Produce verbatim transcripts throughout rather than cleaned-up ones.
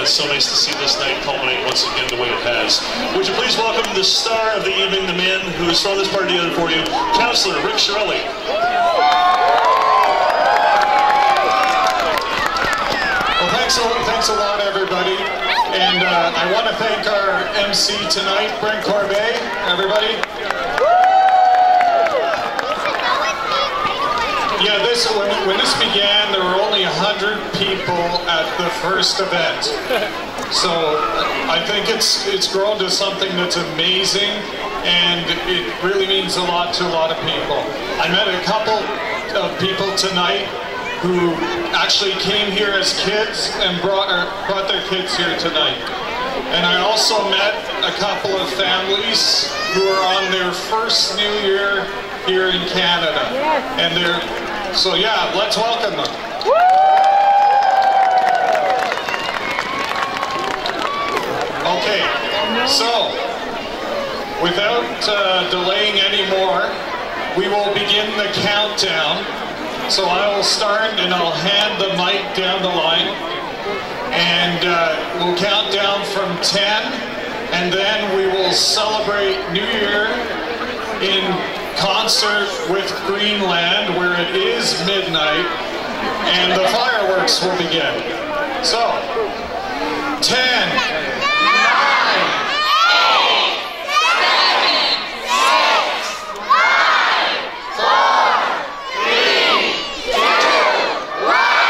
it's so nice to see this night culminate once again the way it has. Would you please welcome the star of the evening, the man who has thrown this party together for you, Councillor Chiarelli. Well, thanks a, thanks a lot, everybody. And uh, I want to thank our M C tonight, Brent Corbet, everybody. Yeah, this when, when this began, there were only a hundred people at the first event. So I think it's it's grown to something that's amazing, and it really means a lot to a lot of people. I met a couple of people tonight who actually came here as kids and brought or brought their kids here tonight. And I also met a couple of families who are on their first New Year here in Canada, and they're. So yeah, let's welcome them. Okay, so without uh, delaying anymore, we will begin the countdown. So I will start and I'll hand the mic down the line, and uh, we'll count down from ten, and then we will celebrate New Year in concert with Greenland, where it is midnight, and the fireworks will begin. So, ten, nine, eight, seven, six, five, four, three, two, one.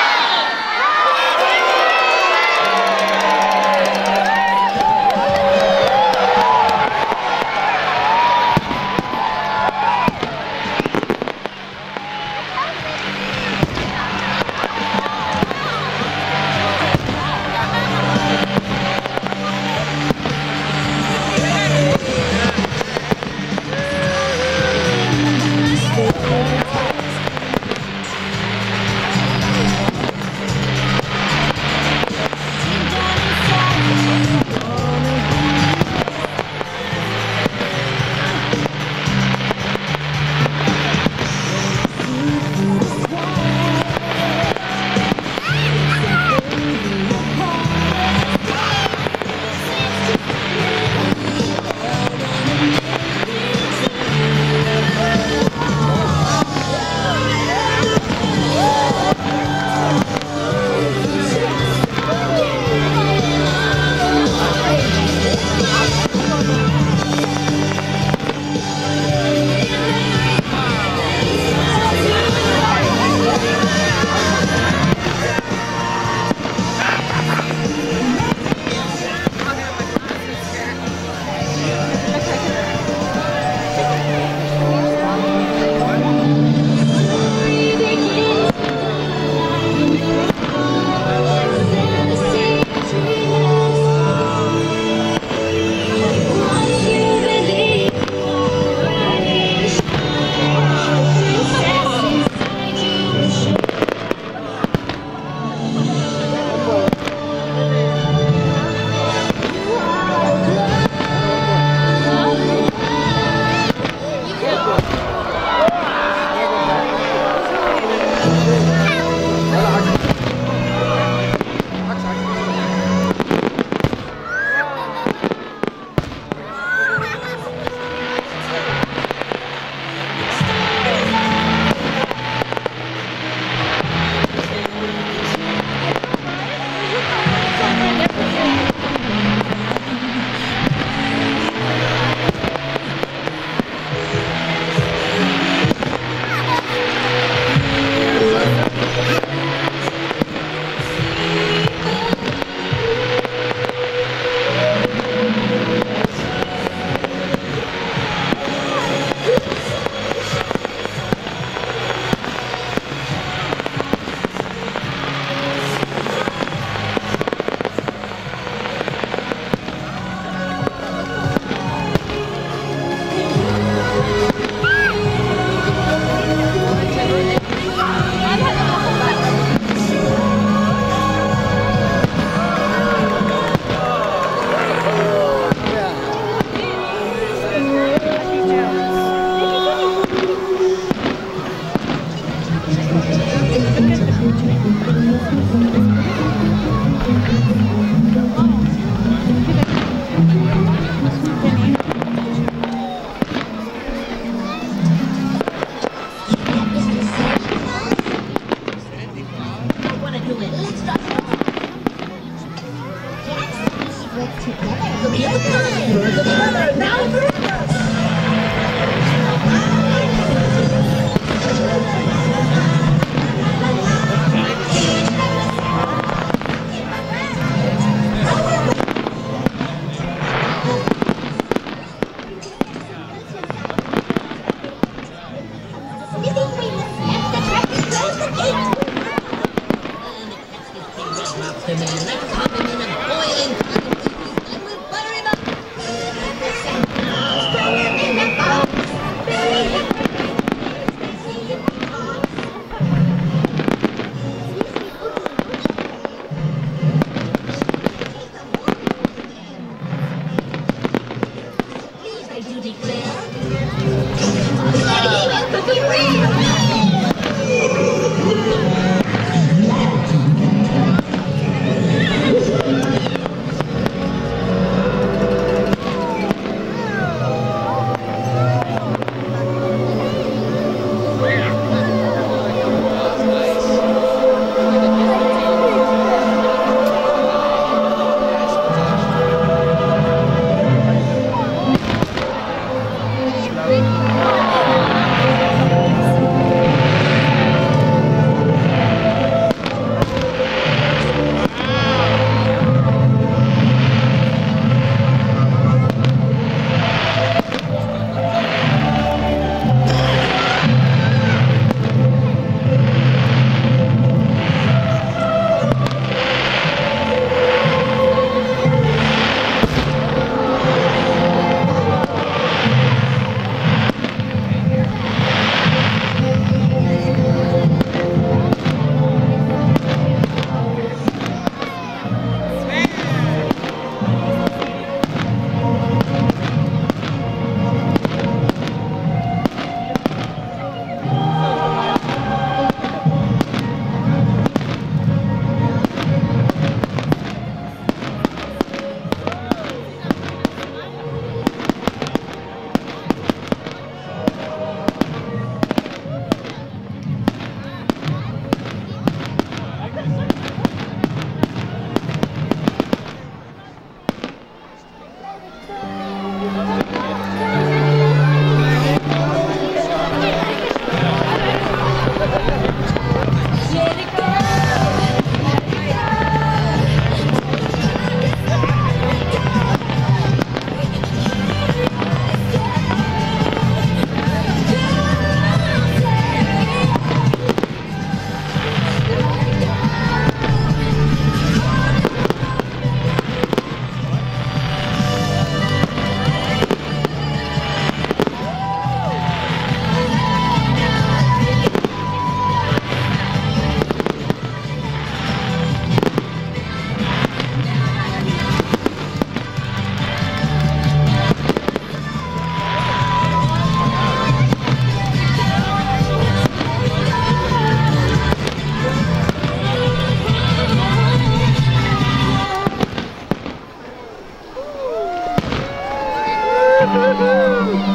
Woo-hoo!